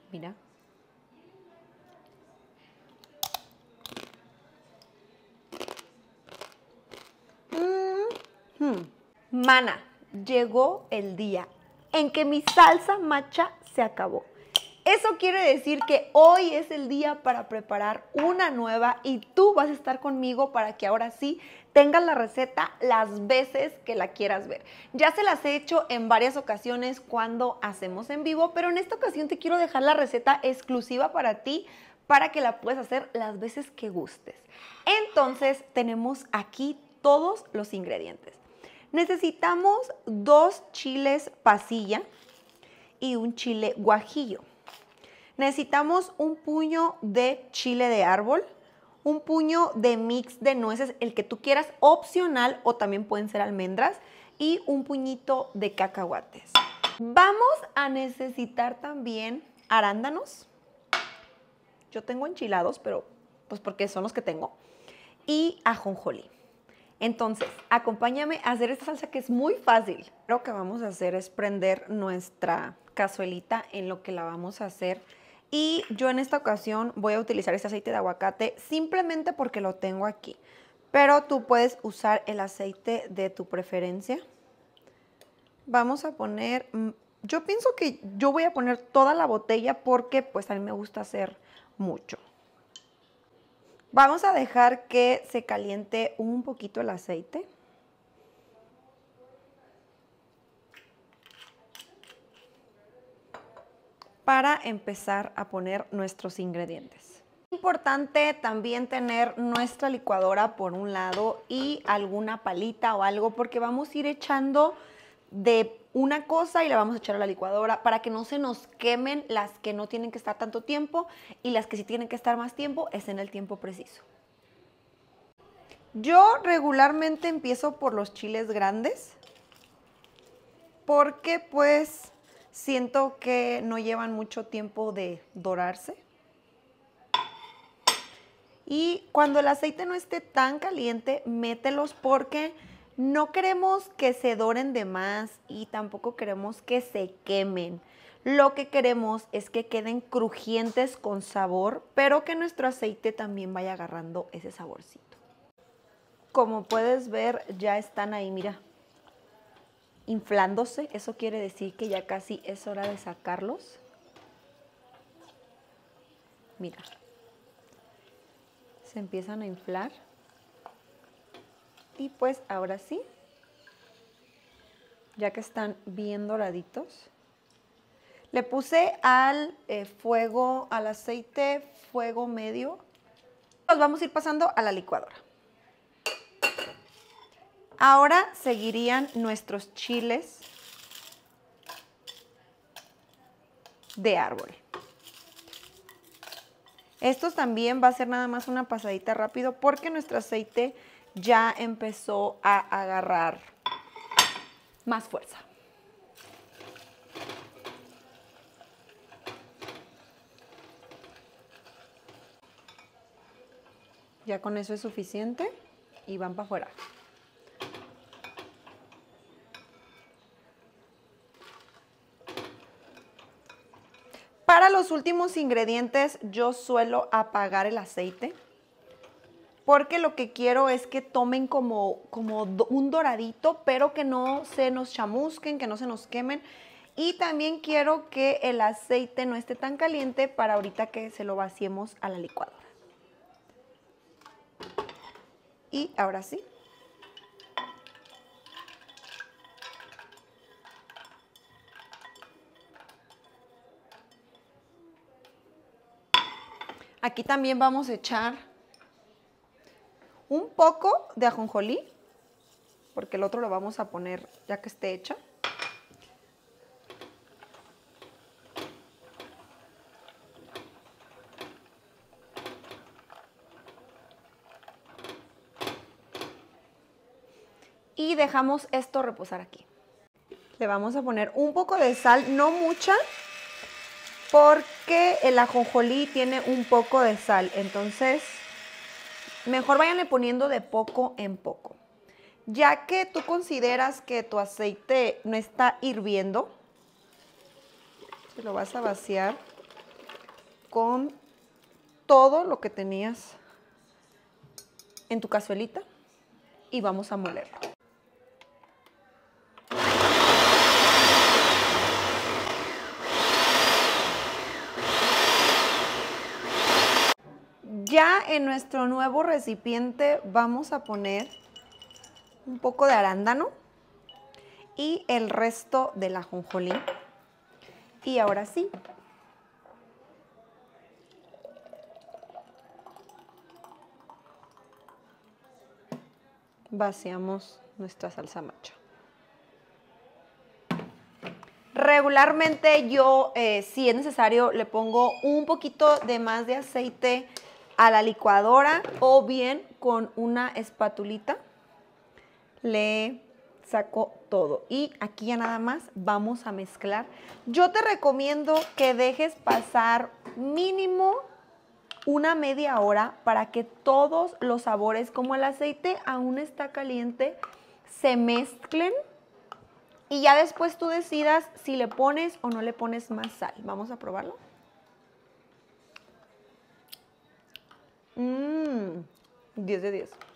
Mira. Mana, llegó el día en que mi salsa matcha se acabó. Eso quiere decir que hoy es el día para preparar una nueva y tú vas a estar conmigo para que ahora sí tengas la receta las veces que la quieras ver. Ya se las he hecho en varias ocasiones cuando hacemos en vivo, pero en esta ocasión te quiero dejar la receta exclusiva para ti para que la puedas hacer las veces que gustes. Entonces tenemos aquí todos los ingredientes. Necesitamos 2 chiles pasilla y un chile guajillo. Necesitamos un puño de chile de árbol, un puño de mix de nueces, el que tú quieras, opcional, o también pueden ser almendras, y un puñito de cacahuates. Vamos a necesitar también arándanos. Yo tengo enchilados, pero pues porque son los que tengo. Y ajonjolí. Entonces, acompáñame a hacer esta salsa que es muy fácil. Lo que vamos a hacer es prender nuestra cazuelita en lo que la vamos a hacer. Y yo en esta ocasión voy a utilizar este aceite de aguacate simplemente porque lo tengo aquí. Pero tú puedes usar el aceite de tu preferencia. Vamos a poner, yo pienso que yo voy a poner toda la botella porque pues a mí me gusta hacer mucho. Vamos a dejar que se caliente un poquito el aceite. Para empezar a poner nuestros ingredientes. Es importante también tener nuestra licuadora por un lado y alguna palita o algo porque vamos a ir echando de una cosa y la vamos a echar a la licuadora para que no se nos quemen las que no tienen que estar tanto tiempo y las que sí tienen que estar más tiempo es en el tiempo preciso. Yo regularmente empiezo por los chiles grandes porque pues siento que no llevan mucho tiempo de dorarse. Y cuando el aceite no esté tan caliente, mételos porque no queremos que se doren de más y tampoco queremos que se quemen. Lo que queremos es que queden crujientes con sabor, pero que nuestro aceite también vaya agarrando ese saborcito. Como puedes ver, ya están ahí, mira, inflándose. Eso quiere decir que ya casi es hora de sacarlos. Mira, se empiezan a inflar. Y pues ahora sí, ya que están bien doraditos, le puse al fuego, al aceite, fuego medio. Los vamos a ir pasando a la licuadora. Ahora seguirían nuestros chiles de árbol. Estos también va a ser nada más una pasadita rápido porque nuestro aceite ya empezó a agarrar más fuerza. Ya con eso es suficiente y van para afuera. Para los últimos ingredientes yo suelo apagar el aceite porque lo que quiero es que tomen como un doradito, pero que no se nos chamusquen, que no se nos quemen. Y también quiero que el aceite no esté tan caliente para ahorita que se lo vaciemos a la licuadora. Y ahora sí. Aquí también vamos a echar un poco de ajonjolí, porque el otro lo vamos a poner ya que esté hecha. Y dejamos esto reposar aquí. Le vamos a poner un poco de sal, no mucha, porque el ajonjolí tiene un poco de sal, entonces mejor váyanle poniendo de poco en poco. Ya que tú consideras que tu aceite no está hirviendo, se lo vas a vaciar con todo lo que tenías en tu cazuelita y vamos a molerlo. Ya en nuestro nuevo recipiente vamos a poner un poco de arándano y el resto del ajonjolí. Y ahora sí, vaciamos nuestra salsa matcha. Regularmente yo, si es necesario, le pongo un poquito de más de aceite a la licuadora o bien con una espatulita le saco todo. Y aquí ya nada más vamos a mezclar. Yo te recomiendo que dejes pasar mínimo una media hora para que todos los sabores, como el aceite aún está caliente, se mezclen. Y ya después tú decidas si le pones o no le pones más sal. Vamos a probarlo. 10 de 10.